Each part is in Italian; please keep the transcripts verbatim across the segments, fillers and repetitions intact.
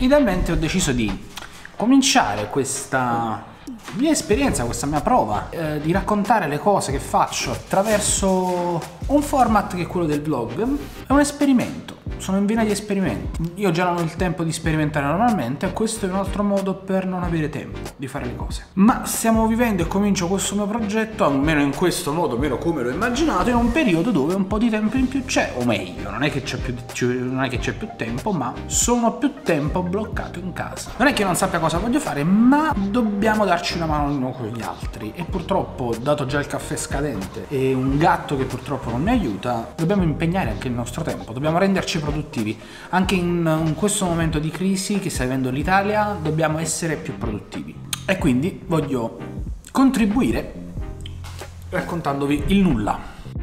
idealmente ho deciso di cominciare questa mia esperienza, questa mia prova, eh, di raccontare le cose che faccio attraverso un format che è quello del vlog. È un esperimento, sono in vena di esperimenti. Io già non ho il tempo di sperimentare normalmente e questo è un altro modo per non avere tempo di fare le cose. Ma stiamo vivendo e comincio questo mio progetto, almeno in questo modo, almeno come l'ho immaginato, in un periodo dove un po' di tempo in più c'è, o meglio, non è che c'è più, non è che c'è più tempo, ma sono più tempo bloccato in casa. Non è che non sappia cosa voglio fare, ma dobbiamo darci una mano l'uno con gli altri e purtroppo, dato già il caffè scadente e un gatto che purtroppo non mi aiuta, dobbiamo impegnare anche il nostro tempo, dobbiamo renderci produttivi. Anche in, in questo momento di crisi che sta vivendo l'Italia dobbiamo essere più produttivi e quindi voglio contribuire raccontandovi il nulla.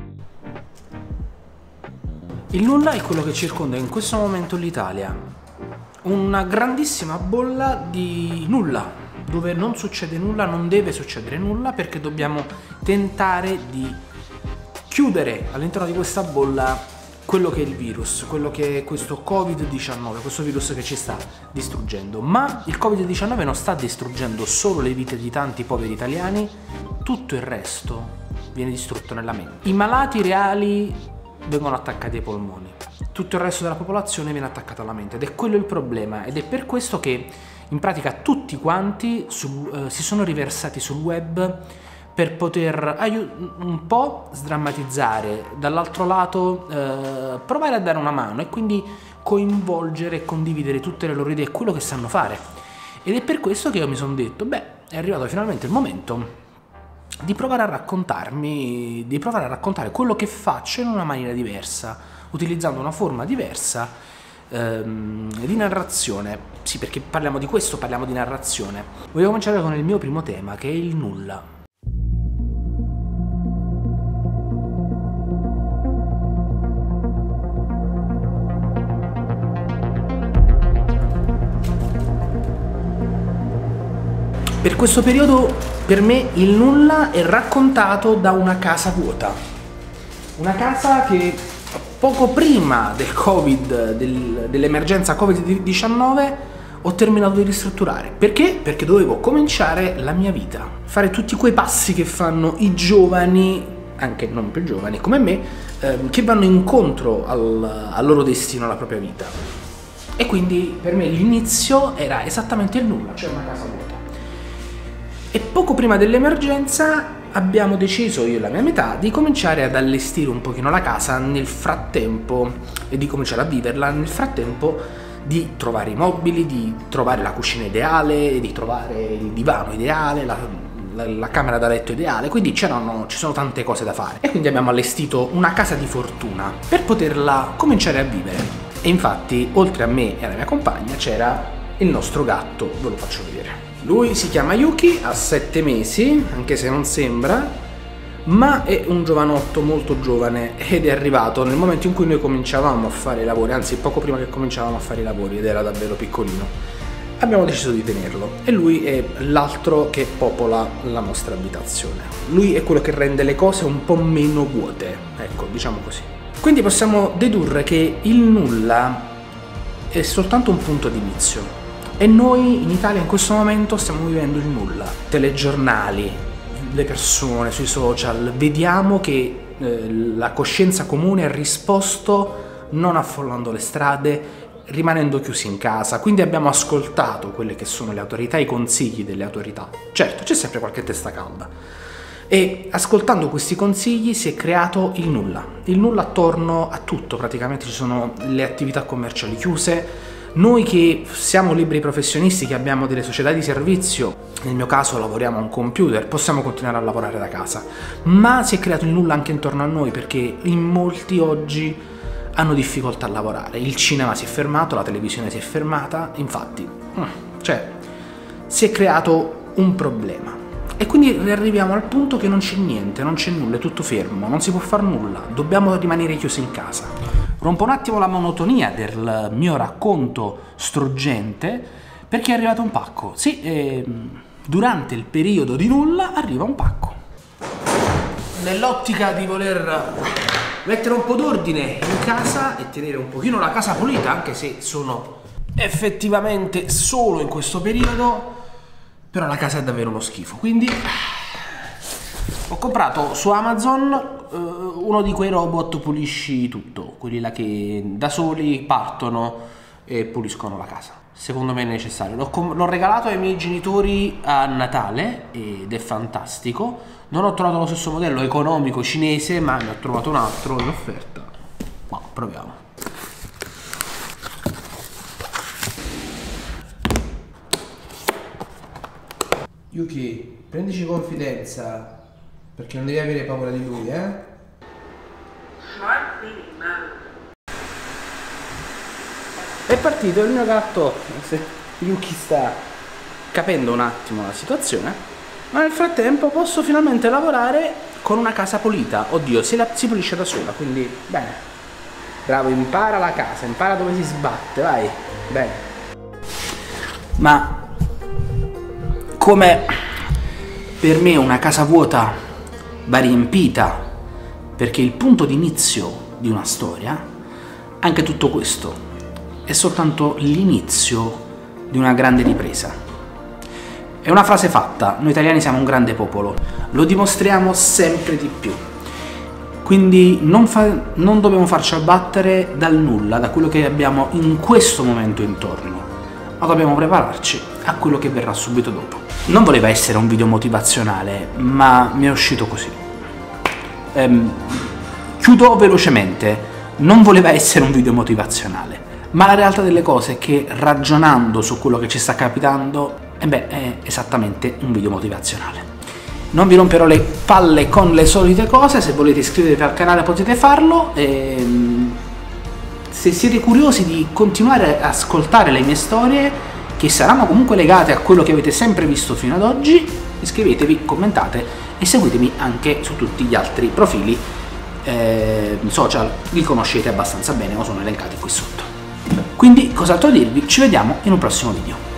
Il nulla è quello che circonda in questo momento l'Italia, una grandissima bolla di nulla, dove non succede nulla, non deve succedere nulla, perché dobbiamo tentare di chiudere all'interno di questa bolla quello che è il virus, quello che è questo covid diciannove, questo virus che ci sta distruggendo. Ma il covid diciannove non sta distruggendo solo le vite di tanti poveri italiani, tutto il resto viene distrutto nella mente. I malati reali vengono attaccati ai polmoni, tutto il resto della popolazione viene attaccato alla mente ed è quello il problema, ed è per questo che in pratica tutti quanti su, eh, si sono riversati sul web per poter un po' sdrammatizzare, dall'altro lato eh, provare a dare una mano e quindi coinvolgere e condividere tutte le loro idee e quello che sanno fare. Ed è per questo che io mi sono detto, beh, è arrivato finalmente il momento di provare a raccontarmi, di provare a raccontare quello che faccio in una maniera diversa, utilizzando una forma diversa ehm, di narrazione. Sì, perché parliamo di questo, parliamo di narrazione. Voglio cominciare con il mio primo tema, che è il nulla. Per questo periodo, per me, il nulla è raccontato da una casa vuota. Una casa che poco prima del Covid, del, dell'emergenza covid diciannove, ho terminato di ristrutturare. Perché? Perché dovevo cominciare la mia vita. Fare tutti quei passi che fanno i giovani, anche non più giovani come me, ehm, che vanno incontro al, al loro destino, alla propria vita. E quindi per me l'inizio era esattamente il nulla, cioè una casa vuota. E poco prima dell'emergenza abbiamo deciso, io e la mia metà, di cominciare ad allestire un pochino la casa nel frattempo e di cominciare a viverla nel frattempo, di trovare i mobili, di trovare la cucina ideale, di trovare il divano ideale, la, la, la camera da letto ideale, quindi c'erano, ci sono tante cose da fare. E quindi abbiamo allestito una casa di fortuna per poterla cominciare a vivere. E infatti, oltre a me e alla mia compagna, c'era il nostro gatto, ve lo faccio vedere. Lui si chiama Yuki, ha sette mesi, anche se non sembra, ma è un giovanotto molto giovane ed è arrivato nel momento in cui noi cominciavamo a fare i lavori, anzi poco prima che cominciavamo a fare i lavori, ed era davvero piccolino. Abbiamo deciso di tenerlo e lui è l'altro che popola la nostra abitazione. Lui è quello che rende le cose un po' meno vuote, ecco, diciamo così. Quindi possiamo dedurre che il nulla è soltanto un punto di inizio. E noi in Italia in questo momento stiamo vivendo il nulla. Telegiornali, le persone sui social, vediamo che eh, la coscienza comune ha risposto non affollando le strade, rimanendo chiusi in casa. Quindi abbiamo ascoltato quelle che sono le autorità, i consigli delle autorità. Certo, c'è sempre qualche testa calda. E ascoltando questi consigli si è creato il nulla. Il nulla attorno a tutto, praticamente ci sono le attività commerciali chiuse. Noi che siamo liberi professionisti, che abbiamo delle società di servizio, nel mio caso lavoriamo a un computer, possiamo continuare a lavorare da casa, ma si è creato il nulla anche intorno a noi, perché in molti oggi hanno difficoltà a lavorare. Il cinema si è fermato, la televisione si è fermata, infatti, cioè, si è creato un problema. E quindi arriviamo al punto che non c'è niente, non c'è nulla, è tutto fermo, non si può fare nulla, dobbiamo rimanere chiusi in casa. Rompo un attimo la monotonia del mio racconto struggente perché è arrivato un pacco. Sì, eh, durante il periodo di nulla arriva un pacco. Nell'ottica di voler mettere un po' d'ordine in casa e tenere un pochino la casa pulita, anche se sono effettivamente solo in questo periodo, però la casa è davvero uno schifo. Quindi ho comprato su Amazon uh, uno di quei robot pulisci tutto, quelli là che da soli partono e puliscono la casa. Secondo me è necessario. L'ho regalato ai miei genitori a Natale ed è fantastico. Non ho trovato lo stesso modello economico cinese, ma ne ho trovato un altro in offerta. Ma proviamo. Yuki, prendici confidenza, perché non devi avere paura di lui, eh? È partito il mio gatto. Yuki sta capendo un attimo la situazione, ma nel frattempo posso finalmente lavorare con una casa pulita. Oddio, si, la, si pulisce da sola, quindi bene. Bravo, impara la casa, impara dove si sbatte, vai. Bene. Ma come per me una casa vuota va riempita, perché il punto di inizio di una storia, anche tutto questo è soltanto l'inizio di una grande ripresa. È una frase fatta, noi italiani siamo un grande popolo, lo dimostriamo sempre di più. Quindi non, fa, non dobbiamo farci abbattere dal nulla, da quello che abbiamo in questo momento intorno, ma dobbiamo prepararci a quello che verrà subito dopo. Non voleva essere un video motivazionale, ma mi è uscito così. Ehm, chiudo velocemente, non voleva essere un video motivazionale, ma la realtà delle cose è che ragionando su quello che ci sta capitando, eh beh, è esattamente un video motivazionale. Non vi romperò le palle con le solite cose, se volete iscrivervi al canale potete farlo, e se siete curiosi di continuare ad ascoltare le mie storie, che saranno comunque legate a quello che avete sempre visto fino ad oggi, iscrivetevi, commentate e seguitemi anche su tutti gli altri profili eh, social, li conoscete abbastanza bene o sono elencati qui sotto. Quindi, cos'altro dirvi? Ci vediamo in un prossimo video.